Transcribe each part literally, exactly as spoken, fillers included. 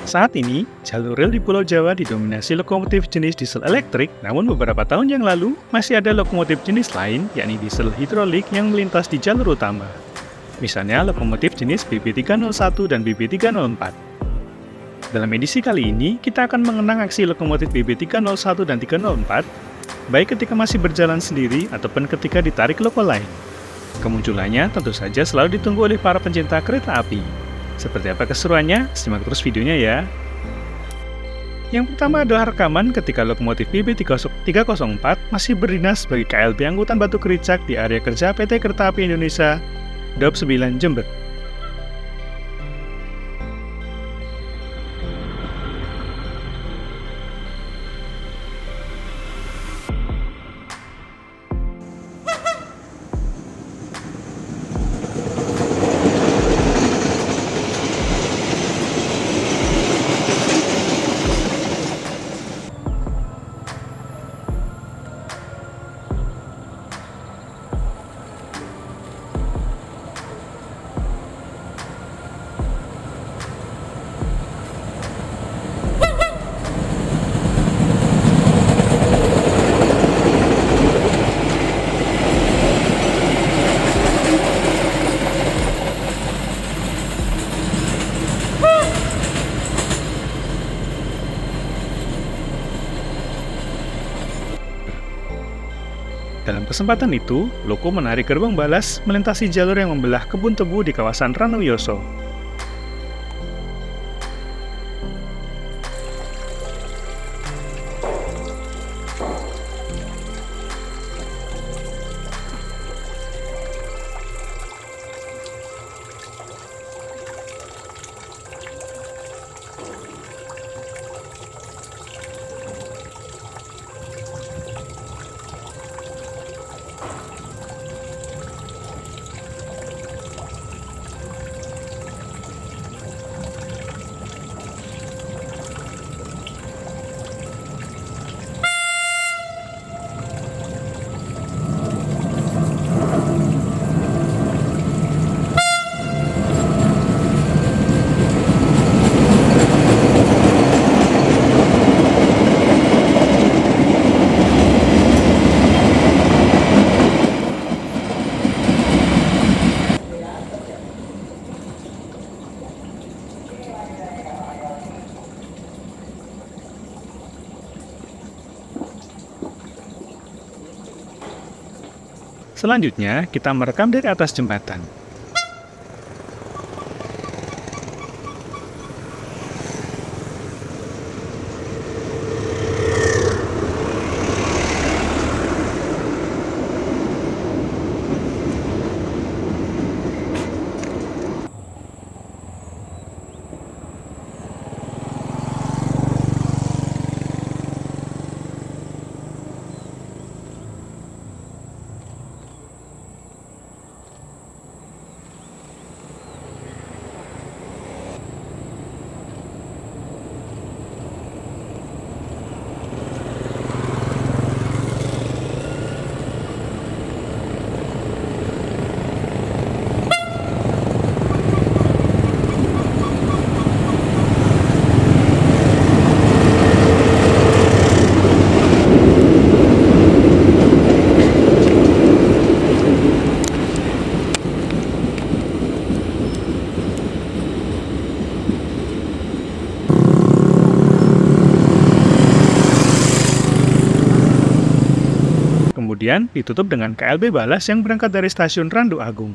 Saat ini, jalur rel di Pulau Jawa didominasi lokomotif jenis diesel elektrik, namun beberapa tahun yang lalu masih ada lokomotif jenis lain, yakni diesel hidrolik yang melintas di jalur utama. Misalnya lokomotif jenis B B tiga nol satu dan B B tiga nol empat. Dalam edisi kali ini, kita akan mengenang aksi lokomotif B B tiga nol satu dan tiga nol empat, baik ketika masih berjalan sendiri ataupun ketika ditarik loko lain. Kemunculannya tentu saja selalu ditunggu oleh para pencinta kereta api. Seperti apa keseruannya? Simak terus videonya ya. Yang pertama adalah rekaman ketika lokomotif B B tiga nol empat masih berdinas sebagai K L B angkutan batu kericak di area kerja P T Kereta Api Indonesia, Daup sembilan Jember. Dalam kesempatan itu, loko menarik gerbong balas melintasi jalur yang membelah kebun tebu di kawasan Ranuyoso. Selanjutnya, kita merekam dari atas jembatan. Kemudian ditutup dengan K L B balas yang berangkat dari stasiun Randu Agung.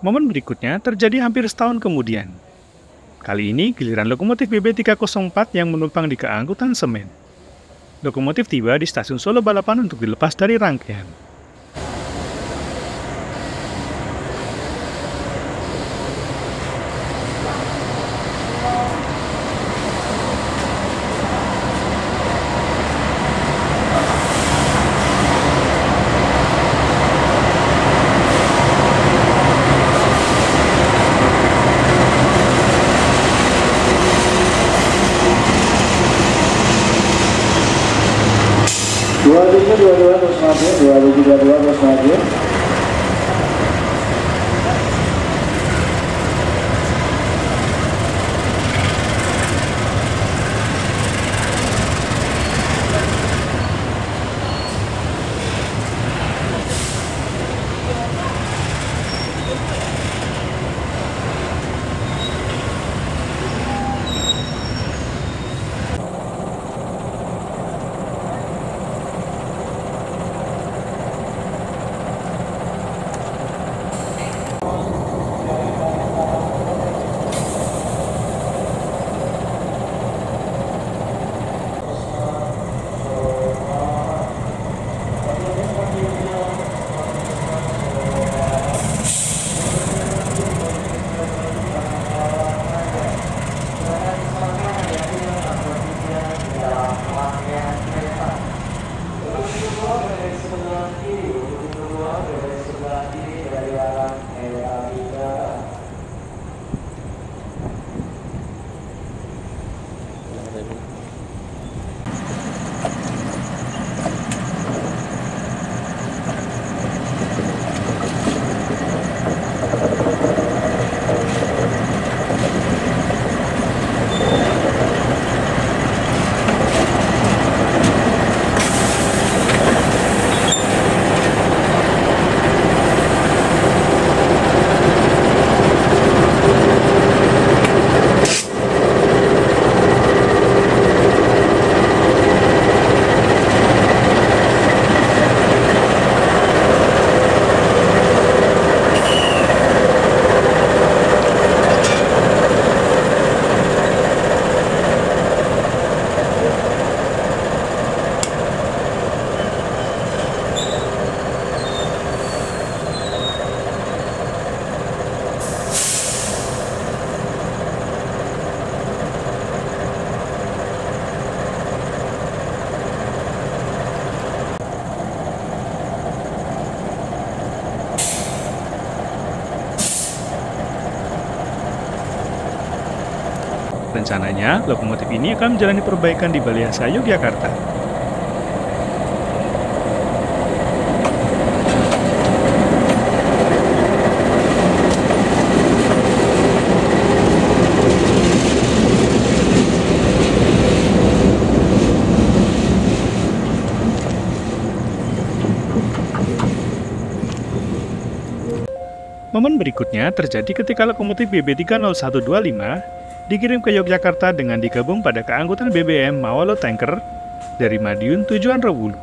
Momen berikutnya terjadi hampir setahun kemudian. Kali ini giliran lokomotif B B tiga nol empat yang menumpang di keangkutan semen. Lokomotif tiba di stasiun Solo Balapan untuk dilepas dari rangkaian. dua tujuh dua dua terus maju, dua tujuh dua dua terus maju. Rencananya, lokomotif ini akan menjalani perbaikan di Baliasa, Yogyakarta. Momen berikutnya terjadi ketika lokomotif B B tiga nol satu dua lima dikirim ke Yogyakarta dengan digabung pada keangkutan B B M Mawalo Tanker dari Madiun tujuan Rewulu.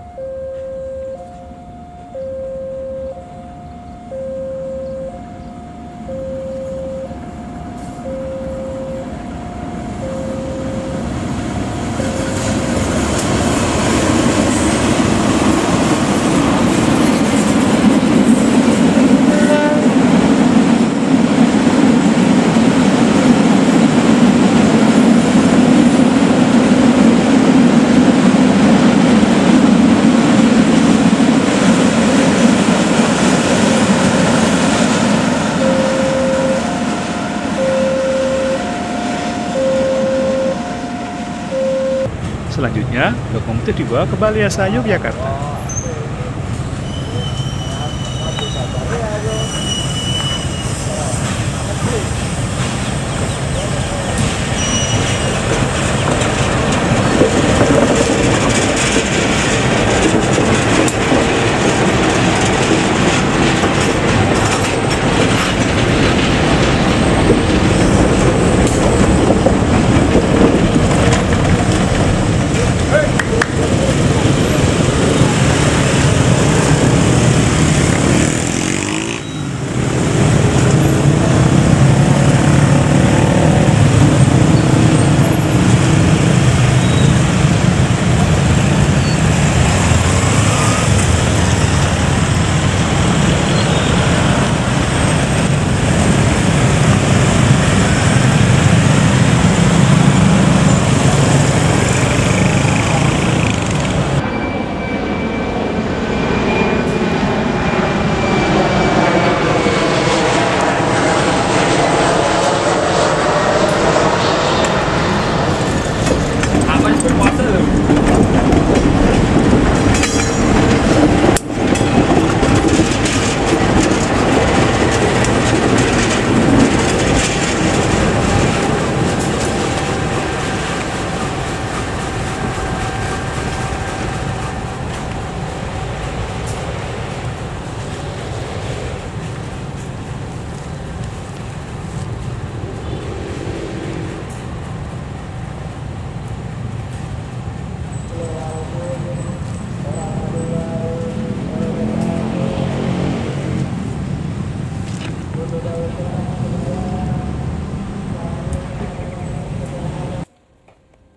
Selanjutnya, lokomotif dibawa ke Baliasa, Yogyakarta.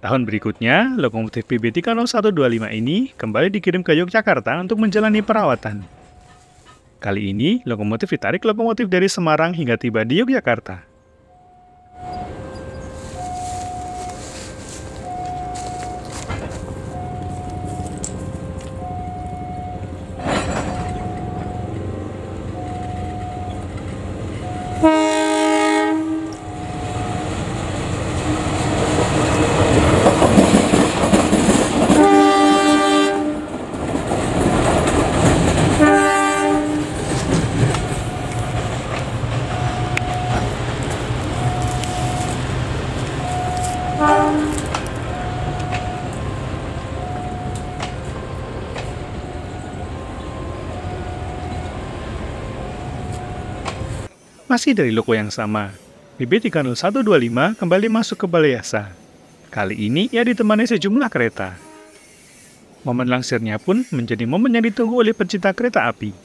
Tahun berikutnya, lokomotif B B tiga nol satu dua lima ini kembali dikirim ke Yogyakarta untuk menjalani perawatan. Kali ini, lokomotif ditarik lokomotif dari Semarang hingga tiba di Yogyakarta. Masih dari loko yang sama, B B tiga nol satu dua lima kembali masuk ke Balai Yasa. Kali ini ia ditemani sejumlah kereta. Momen langsirnya pun menjadi momen yang ditunggu oleh pecinta kereta api.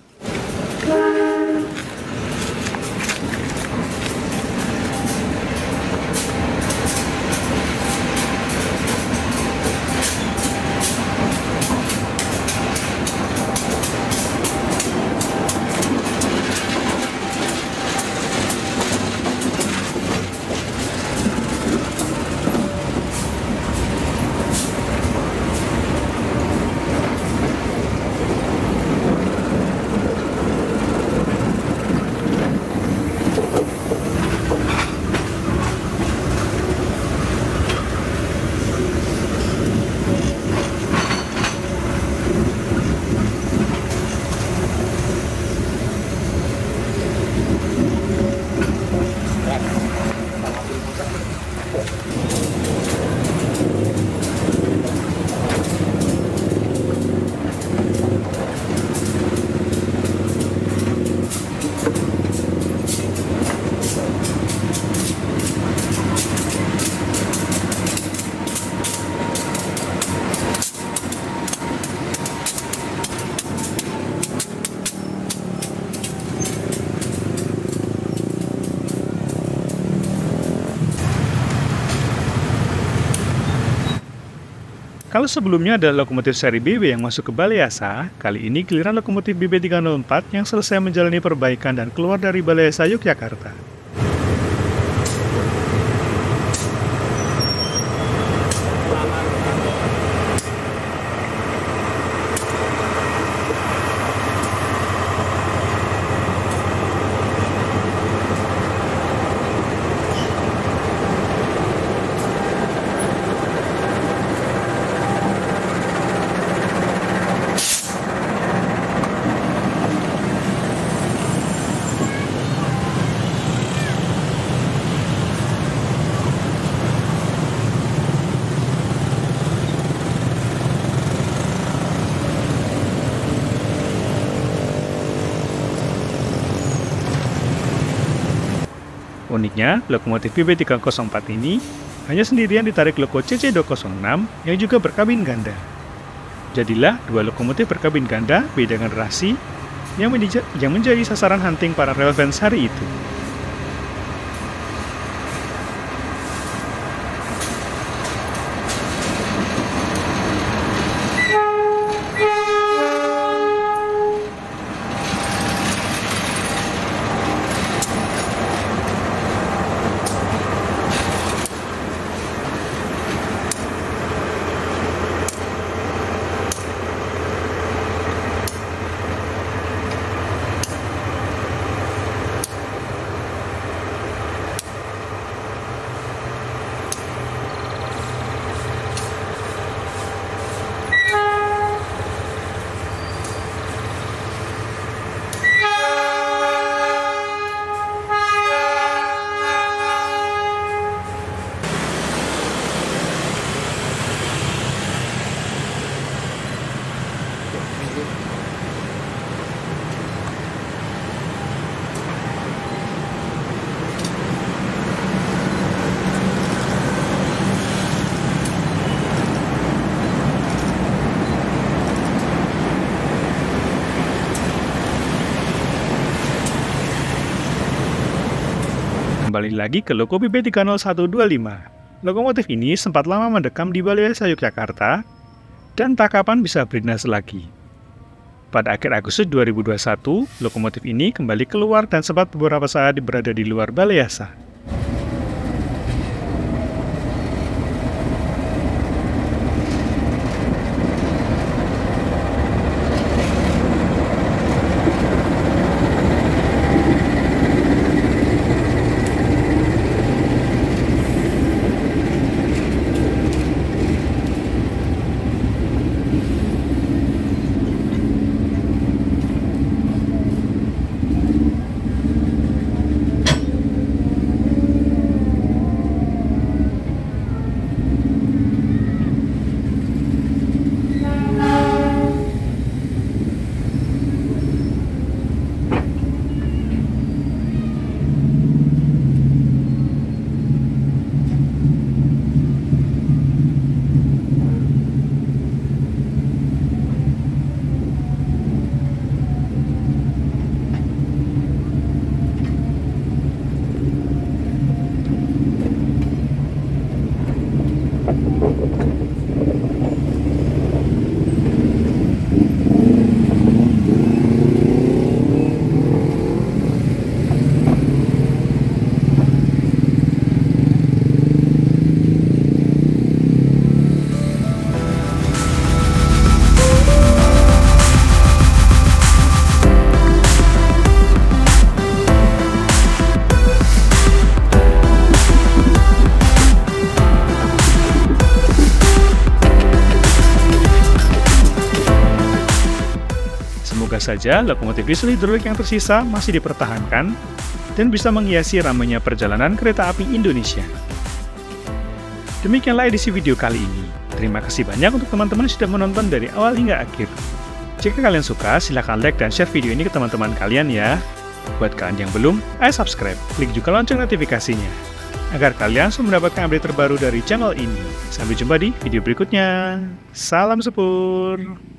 Kalau sebelumnya ada lokomotif seri B B yang masuk ke Balai Yasa, kali ini giliran lokomotif B B tiga nol empat yang selesai menjalani perbaikan dan keluar dari Balai Yasa Yogyakarta. Uniknya, lokomotif B B tiga nol empat ini hanya sendirian ditarik loko C C dua nol enam yang juga berkabin ganda. Jadilah dua lokomotif berkabin ganda beda generasi yang menjadi, yang menjadi sasaran hunting para rail fans hari itu. Kembali lagi ke loko B B tiga nol satu dua lima. Lokomotif ini sempat lama mendekam di Balai Desa Yogyakarta dan tak kapan bisa berindas lagi. Pada akhir Agustus dua ribu dua puluh satu, lokomotif ini kembali keluar dan sempat beberapa saat berada di luar Balai Desa. Semoga saja lokomotif diesel hidrolik yang tersisa masih dipertahankan dan bisa menghiasi ramainya perjalanan kereta api Indonesia. Demikianlah edisi video kali ini. Terima kasih banyak untuk teman-teman yang sudah menonton dari awal hingga akhir. Jika kalian suka, silahkan like dan share video ini ke teman-teman kalian ya. Buat kalian yang belum, ayo subscribe, klik juga lonceng notifikasinya, agar kalian selalu mendapatkan update terbaru dari channel ini. Sampai jumpa di video berikutnya. Salam sepur!